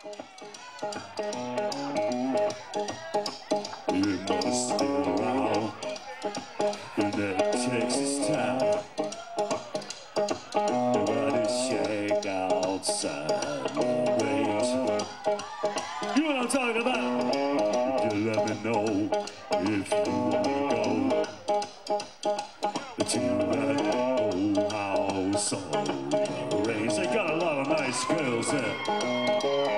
You must stay around in that Texas town. Everybody shake outside the range. You know what I'm talking about? You let me know if you wanna go to that old house on the range. They got a lot of nice girls there.